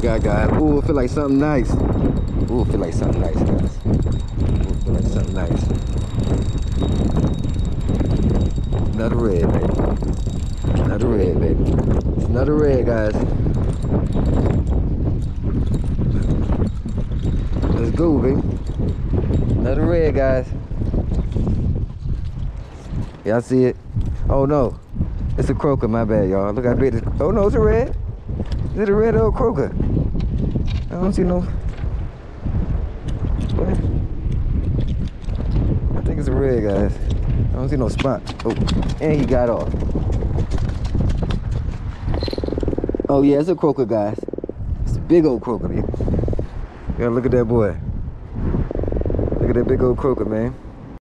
got, guys? Ooh, it feel like something nice. Ooh, it feel like something nice, guys. Ooh, it feel like something nice. Another red, baby. Another red, baby. It's another red, guys. Let's go, baby. Another red, guys. Y'all see it? Oh no, it's a croaker. My bad, y'all. Look how big it is. Oh no, it's a red. Is it a red old croaker? I don't see no. What? I think it's a red, guys. I don't see no spot. Oh, and he got off. Oh yeah, it's a croaker, guys. It's a big old croaker, man. Yeah, look at that boy. Look at that big old croaker, man.